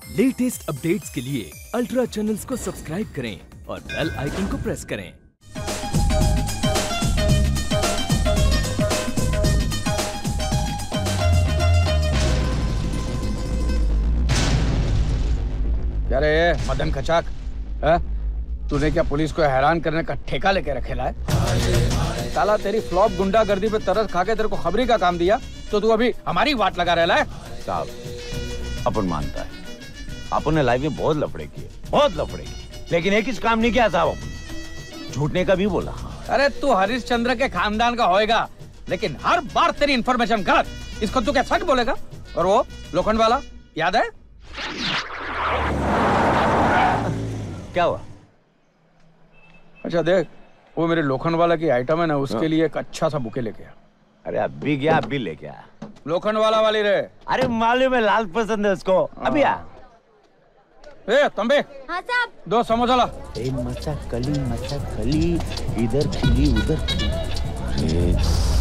Latest updates के लिए ultra channels को सब्सक्राइब करें और बेल आइकन को प्रेस करें। क्या रे मदन कचाक, तूने क्या पुलिस को हैरान करने का ठेका लेके रखेला है? साला तेरी फ्लॉप गुंडागर्दी पे तरस खा के तेरे को खबरी का काम दिया तो तू अभी हमारी वाट लगा रहा है। साहब, अपन मानता है अपन ने लाइफ में बहुत लफड़े किए, बहुत लफड़े किए, लेकिन एक ही काम नहीं किया साहब, अपन झूठने का भी बोला। अरे तू हरिश्चंद्र के खानदान का होएगा, लेकिन हर बार तेरी इन्फॉर्मेशन गलत। इसको तू क्या सच बोलेगा? और वो लोखंड वाला याद है? क्या हुआ? अच्छा देख, वो मेरे लोखंड वाला की आइटम है ना, उसके लिए एक अच्छा सा बुके लेके आ। अरे अभी गया, अभी लेके आ। लोखंड वाला वाली रे। अरे मालूम है, लाल पसंद है उसको। अभी आ। तंबे। हाँ साहब। 2 समोसा ला। मचा कली, इधर खिली उधर खिली।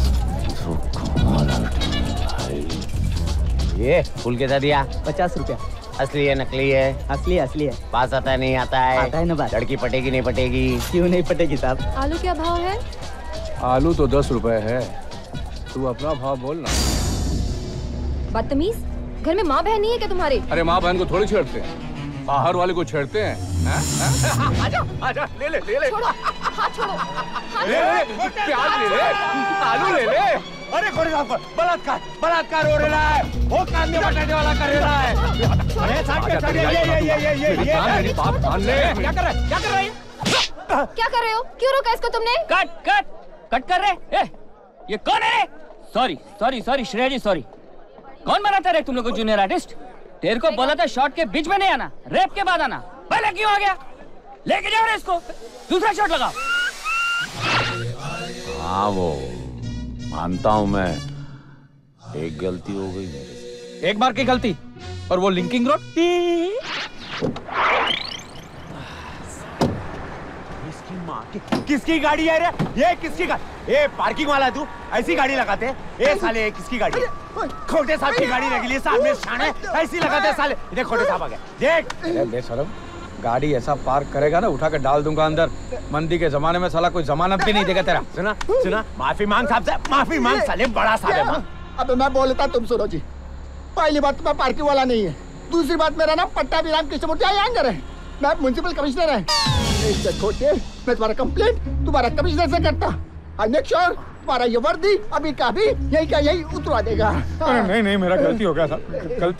ये फूल कैसा दिया? 50 रुपया। असली है नकली है? असली असली है। पास आता है नहीं आता है? आता है ना बात। लड़की पटेगी नहीं पटेगी? क्यों नहीं पटेगी साहब? आलू क्या भाव है? आलू तो 10 रुपए है, तू अपना भाव बोल ना। बदतमीज, घर में माँ बहन नहीं है क्या तुम्हारे? अरे माँ बहन को थोड़ी छेड़ते हैं, बाहर वाले को छेड़ते हैं। आजा, आजा, ले ले, ले ले। छोड़ो, हाथ छोड़ो। प्याज ले ले, आलू ले ले। अरे बलात्कार हो रहा है, वो काम में बटाने वाला कर रहा है। अरे मेरी बात मान ले। क्या कर रहे हो? क्यों रोका इसको तुमने? कट कर रहे। ये कौन है? Sorry Shreya ji, sorry. कौन बनाता है तुम लोग को जूनियर आर्टिस्ट? तेरे को बोला था शॉट के बीच में नहीं आना, रैप के बाद आना। पहले क्यों आ गया? लेके जाओ इसको, दूसरा शॉट लगाओ। हाँ वो मानता हूँ मैं, एक गलती हो गई मेरे से। एक बार की गलती, और वो लिंकिंग रोड। किसकी गाड़ी है रे? ये किसकी गाड़ी? ये पार्किंग वाला तू ऐसी गाड़ी लगाते? ए साले, ये किसकी गाड़ी है? खोटे साहब की गाड़ी लगी है, सामने शान है, ऐसी लगाते साले। देख खोटे साहब आ गए, देख। अरे बेशरम, गाड़ी ऐसा पार्क करेगा ना, उठा के डाल दूंगा अंदर। मंदी के जमाने में साला कोई जमानत भी नहीं देगा तेरा। सुना, माफी मांग साहब से, माफी मांग साले, बड़ा साले मांग। अब मैं बोल लेता, तुम सुनो जी। पहली बात, मैं पार्किंग वाला नहीं है। दूसरी बात, मेरा नाम पट्टा विराम कृष्णमूर्ति अय्यंगार है, मैं म्युनिसिपल कमिश्नर है। खोटे, मैं तुम्हारा कंप्लेंट तुम्हारा कमिश्नर से करता। आई मेक श्योर तुम्हारा ये वर्दी अभी का भी यही का यही उतरवा देगा। नहीं, मेरा गलती हो गया था, गलती।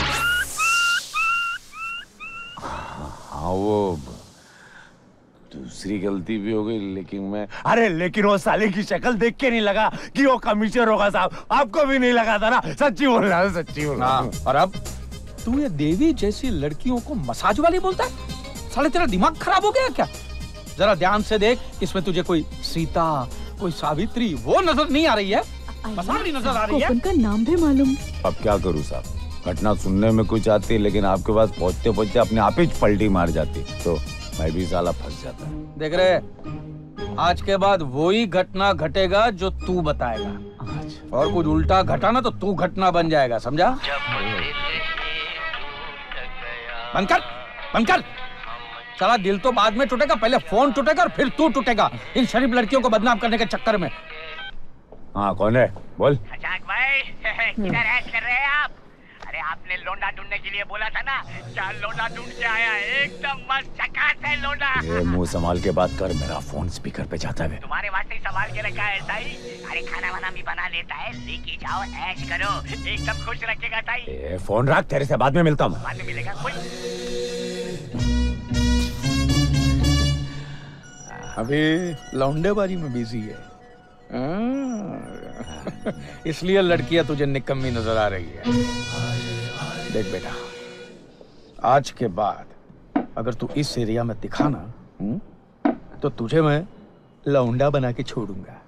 हाँ वो दूसरी गलती भी हो गई, लेकिन मैं, अरे लेकिन वो साले की शक्ल देख के नहीं लगा कि वो कमिश्नर होगा साहब। आपको भी नहीं लगा था ना? सच्ची बोल रहा है, सच्ची बोल रहा है। और अब तू ये देवी जैसी लड़कियों को मसाज वाली बोलता है? साले तेरा दिमाग खराब हो गया क्या? जरा ध्यान से देख, इसमें तुझे कोई सीता, कोई सावित्री वो नजर नहीं आ रही है, मसाज नजर आ रही है। उनका नाम भी मालूम। अब क्या करूँ साहब, घटना सुनने में कुछ आती है, लेकिन आपके पास पहुँचते पहुँचते अपने आप ही पलटी मार जाती, तो मैं भी साला फंस जाता। देख रहे, आज के बाद वही घटना घटेगा जो तू बताएगा, और कुछ उल्टा घटा ना तो तू घटना बन जाएगा, समझा? बंद कर। साला दिल तो बाद में टूटेगा, पहले फोन टूटेगा और फिर तू टूटेगा, इन शरीफ लड़कियों को बदनाम करने के चक्कर में। हाँ कौन है? बोल। कचाक भाई, किधर ऐश कर रहे हैं आप? अरे आपने लोंडा ढूंढने के लिए बोला था ना, क्या लोंडा ढूंढ के आया? एकदम मस्त झकास है लोंडा। ये मुंह संभाल के बात कर, मेरा फोन स्पीकर पे जाता है। तुम्हारे वास्ते ही संभाल के रखा है ताई। अरे खाना वाना भी बना लेता है, लेके जाओ ऐश करो, एकदम खुश रखेगा ताई। फोन रख, तेरे से बाद में मिलता हूँ। बाद में मिलेगा कोई। अभी लौंडेबाजी में बिजी है, इसलिए लड़कियां तुझे निकम्मी नजर आ रही है। देख बेटा, आज के बाद अगर तू इस एरिया में दिखा ना, तो तुझे मैं लौंडा बना के छोड़ूंगा।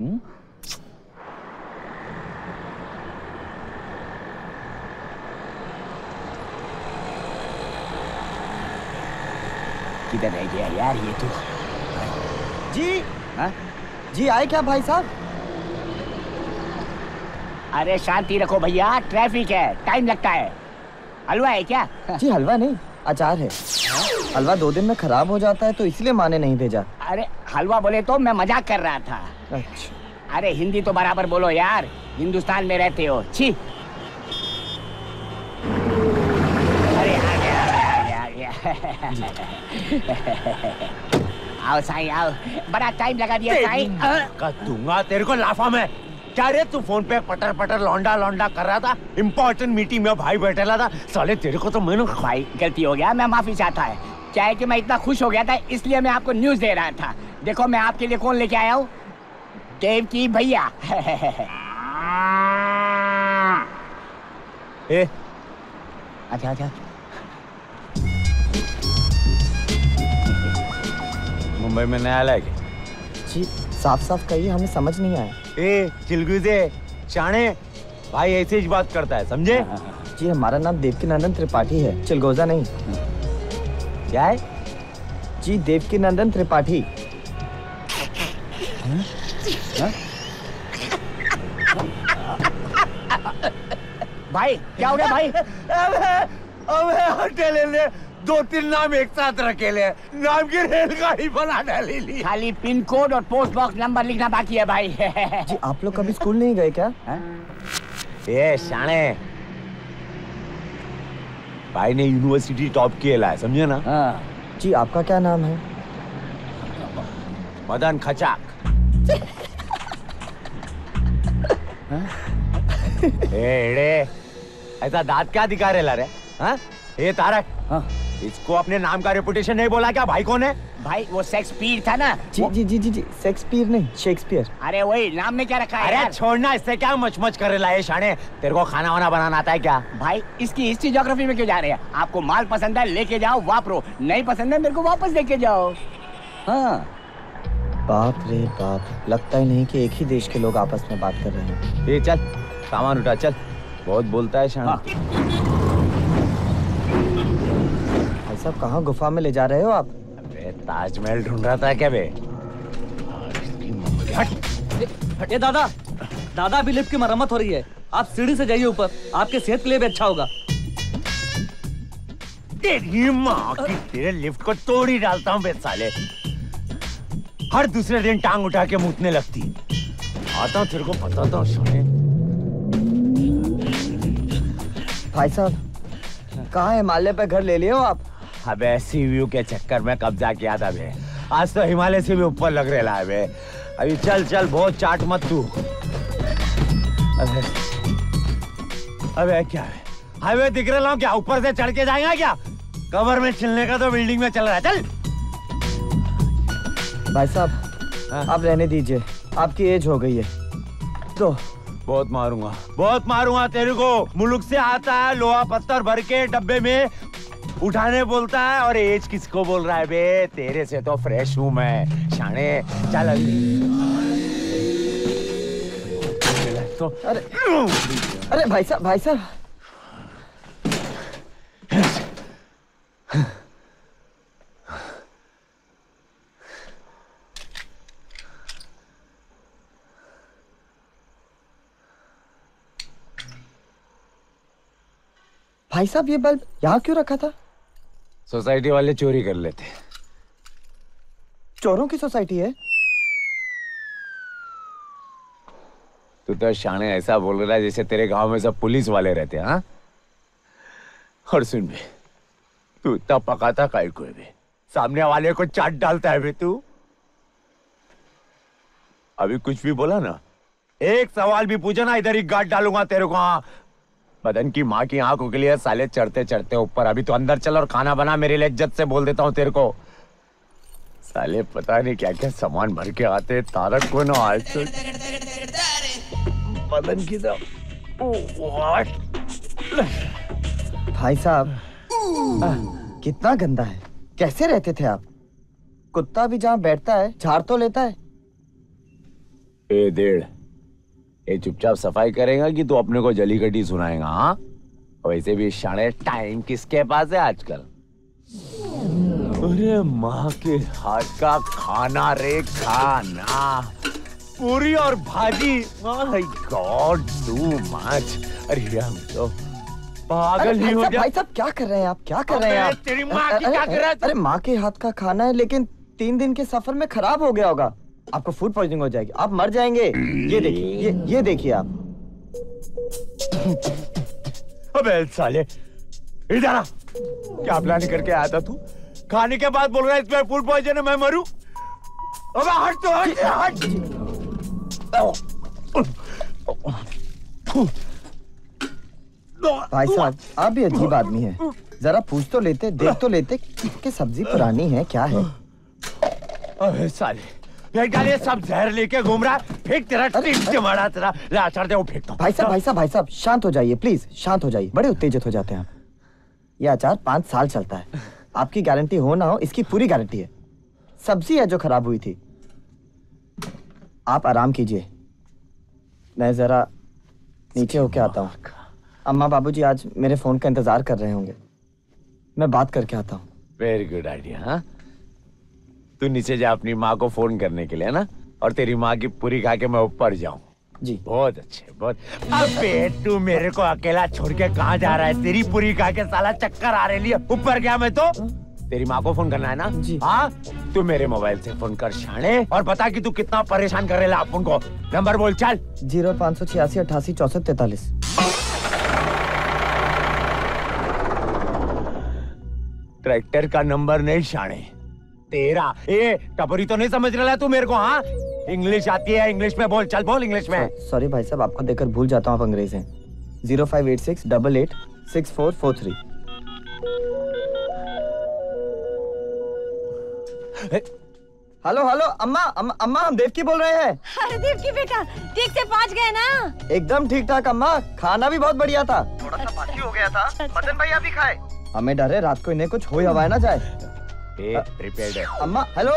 किधर रह गया यार ये तो? जी जी आए क्या भाई साहब? अरे शांति रखो भैया, ट्रैफिक है, टाइम लगता है। हलवा है क्या? जी हलवा नहीं, अचार है। हलवा 2 दिन में खराब हो जाता है तो इसलिए माँ ने नहीं भेजा। अरे हलवा बोले तो मैं मजाक कर रहा था। अच्छा। अरे हिंदी तो बराबर बोलो यार, हिंदुस्तान में रहते हो। छी। अरे आ गया। आओ साईं आओ, बड़ा टाइम लगा दिया साईं। दूंगा तेरे को लाफा में। क्या रे तू फोन पे पटर पटर लौंडा कर रहा था? इम्पोर्टेंट मीटिंग में भाई बैठेला था। साले तेरे को तो मैंने भाई गलती हो गया, मैं माफी चाहता है। क्या है कि मैं इतना खुश हो गया था इसलिए मैं आपको न्यूज दे रहा था। देखो मैं आपके लिए कौन लेके आया हूँ, देवकी भैया। अच्छा। मुंबई में नया आया क्या? जी साफ साफ कहिए, हमें समझ नहीं आया। चिलगुजे शाणे भाई ऐसे ही बात करता है, समझे? जी हमारा नाम देवकीनंदन त्रिपाठी है, चिलगोजा नहीं। क्या है? जी देवकीनंदन त्रिपाठी। भाई क्या हो गया भाई? अबे होटल ने 2-3 नाम एक साथ रखे ले, नाम की रेलगाड़ी बना डाली ली। खाली पिन कोड और पोस्ट बॉक्स नंबर लिखना बाकी है भाई। जी आप लोग कभी स्कूल नहीं गए क्या? ये शाणे भाई ने यूनिवर्सिटी टॉप किया है, समझे ना? जी आपका क्या नाम है? मदन खचाक। ऐसा दांत क्या दिखा रहे ला रे? ये तारक, इसको अपने नाम का रेपुटेशन नहीं बोला क्या? भाई कौन है? भाई वो शेक्सपियर था ना। जी शेक्सपियर नहीं, शेक्सपियर। अरे वही नाम में क्या रखा है? अरे छोड़ना, इससे क्या मच कर रहा है शाणे? तेरे को खाना वाना बनाना आता है क्या? भाई इसकी हिस्ट्री ज्योग्राफी में क्यों जा रहे हैं? आपको माल पसंद है लेके जाओ, वापरो। नहीं पसंद है मेरे को वापस लेके जाओ। हाँ। बाप रे बाप, लगता ही नहीं कि एक ही देश के लोग आपस में बात कर रहे हैं। ये चल सामान उठा, चल। बहुत बोलता है शाणे। भाई साहब कहाँ गुफा में ले जा रहे हो आप? अबे ताजमहल ढूंढ रहा था क्या बे? ये दादा अभी लिफ्ट की मरम्मत हो रही है, आप सीढ़ी से जाइए ऊपर, आपके सेहत के लिए भी अच्छा होगा। तेरी माँ की, तेरे लिफ्ट को तोड़ ही डालता हूँ बे साले। हर दूसरे दिन टांग उठा के मुतने लगती। आता हूँ तेरे को बताता हूँ शाने। भाई साहब कहाँ हिमालय पे घर ले लिए हो आप? अबे सी व्यू के चक्कर में कब्जा किया था बे। आज तो हिमालय से भी ऊपर लग रहा है बे। अभी चल बहुत चाट मत तू। अबे क्या है, हाईवे दिख रहा हूँ क्या? ऊपर से चढ़ के जाएगा क्या? कवर में छिलने का तो बिल्डिंग में चल रहा है। चल भाई साहब आप रहने दीजिए, आपकी एज हो गई है तो। बहुत मारूंगा तेरे को। मुल्क से आता है लोहा पत्थर भर के डब्बे में उठाने बोलता है, और एज किसको बोल रहा है बे? तेरे से तो फ्रेश हूँ मैं शाने। चल तो। अरे भाई साहब भाई साहब ये बल्ब यहाँ क्यों रखा था? सोसाइटी वाले चोरी कर लेते। चोरों की सोसाइटी है? तू तो शाने ऐसा बोल रहा है जैसे तेरे गांव में सब पुलिस वाले रहते हैं। हाँ, और सुन बे, तू इतना पकाता काहे को है बे? सामने वाले को चाट डालता है बे तू। अभी कुछ भी बोला ना, एक सवाल भी पूछा ना, इधर ही गाड़ डालूंगा तेरे को। हाँ, बदन की माँ की आंखों के लिए साले चढ़ते चढ़ते ऊपर। अभी तो अंदर चल और खाना बना, मेरे लिए इज्जत से बोल देता हूँ तेरे को। साले पता नहीं क्या क्या सामान भर के आते तारक को ना। आज तो बदन की तो भाई साहब कितना गंदा है, कैसे रहते थे आप? कुत्ता भी जहाँ बैठता है झाड़ तो लेता है। ए डेढ़, ये चुपचाप सफाई करेगा कि तू अपने को जली कटी सुनाएगा? हाँ, वैसे भी शाणे टाइम किसके पास है आजकल? अरे माँ के हाथ का खाना रे, खाना पूरी और bhaji. My god too much. अरे हम तो पागल नहीं हो गया? भाई साहब क्या कर रहे हैं आप, क्या कर रहे हैं आप? तेरी माँ की क्या कर रहा है तू? अरे माँ के हाथ का खाना है, लेकिन 3 दिन के सफर में खराब हो गया होगा। आपको फूड पॉइजनिंग हो जाएगी, आप मर जाएंगे। ये देखिए, ये देखिए आप। अबे साले, इधर आ। क्या प्लान करके आया था तू? खाने के बाद बोल रहा है इसमें फूड पॉइजन है, मैं मरूं? अबे हट तो, हट। भाई साहब आप भी अजीब आदमी हैं। जरा पूछ तो लेते, देख तो लेते कि सब्जी पुरानी है क्या है। अबे साले, ये सब जहर लेके घूम रहा है। फेंक तेरा टीम के मारा तेरा। ले अचार दे, वो फेंकता हूं। भाई साहब शांत हो जाइए प्लीज, शांत हो जाइए। बड़े उत्तेजित हो जाते हैं आप। ये अचार 5 साल चलता है। आपकी गारंटी हो ना हो, इसकी पूरी गारंटी है। सब्जी है जो खराब हुई थी। आप आराम कीजिए, मैं जरा नीचे होके आता हूँ। अम्मा बाबूजी आज मेरे फोन का इंतजार कर रहे होंगे, मैं बात करके आता हूँ। Very good idea. हाँ, तू नीचे जा अपनी माँ को फोन करने के लिए ना, और तेरी माँ की पूरी खा के मैं ऊपर जाऊँ। जी बहुत अच्छे, बहुत। अबे तू मेरे को अकेला छोड़ के कहाँ जा रहा है? तेरी पूरी खा के साला चक्कर आ रहे लिए ऊपर गया मैं तो। तेरी माँ को फोन करना है ना? जी। हाँ, तू मेरे मोबाइल से फोन कर शाने, और बता कि तू कितना परेशान कर रहे आप उनको। नंबर बोल चल। 0586 88 64 43। ट्रैक्टर का नंबर नहीं शाने, तेरा। ए टपरी तो नहीं समझ रहा है तू मेरे को? हाँ, इंग्लिश आती है, इंग्लिश में बोल। चल बोल इंग्लिश में। सॉरी भाई साहब, आपको देखकर भूल जाता हूँ आप अंग्रेज हैं। 0586 88 6443। हेलो हेलो, अम्मा अम्मा हम देवकी बोल रहे हैं। अरे देवकी बेटा, ठीक से पहुंच गए ना? एकदम ठीक ठाक अम्मा, खाना भी बहुत बढ़िया था। थोड़ा सा बासी हो गया था, मदन भैया भी खाए। हमें डर है रात को इन्हें कुछ हो हवाए ना जाए। प्रिपेयर्ड है अम्मा। हेलो।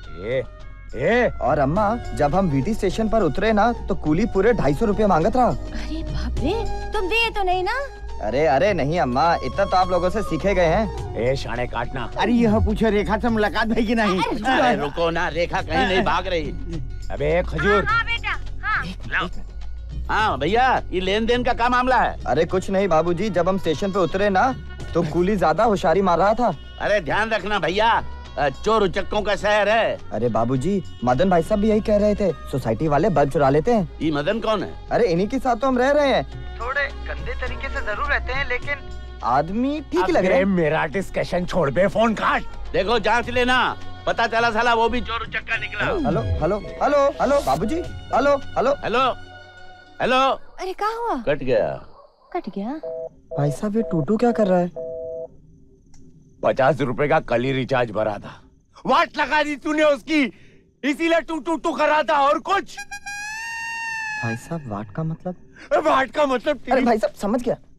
और अम्मा, जब हम वीटी स्टेशन पर उतरे ना, तो कूली पूरे 250 रुपए मांगत रहा। अरे बाप रे, तुम दिए तो नहीं ना? अरे नहीं अम्मा, इतना तो आप लोगों से सीखे गए हैं। ए शाने काटना। अरे यह पूछे रेखा से मुलाकात है कि नहीं? अरे रुको ना, रेखा कहीं नहीं भाग रही। अबे खजूर। हाँ बेटा, हाँ। हाँ भैया, ये लेन देन का क्या मामला है? अरे कुछ नहीं बाबूजी, जब हम स्टेशन पे उतरे ना, तो कूली ज्यादा होशियारी मार रहा था। अरे ध्यान रखना भैया, चोर उचक्कों का शहर है। अरे बाबूजी, मदन भाई साहब भी यही कह रहे थे, सोसाइटी वाले बल्ब चुरा लेते हैं। ये मदन कौन है? अरे इन्हीं के साथ तो हम रह रहे हैं। थोड़े गंदे तरीके से जरूर रहते हैं, लेकिन आदमी ठीक ही लग रहे हैं। मेरा डिस्कशन छोड़ बे, फोन काट। देखो जांच लेना, पता चला साला वो भी चोर उचक्का निकला। हेलो हेलो हेलो हेलो बाबूजी, हेलो हेलो हेलो हेलो। अरे क्या हुआ? कट गया। कट गया? भाई साहब ये टूटू क्या कर रहा है? 50 रुपए का कल ही रिचार्ज भरा था, वाट लगा दी तूने उसकी, इसीलिए टू कर रहा था। और कुछ? भाई साहब वाट का मतलब? वाट का मतलब अरे भाई साहब समझ गया,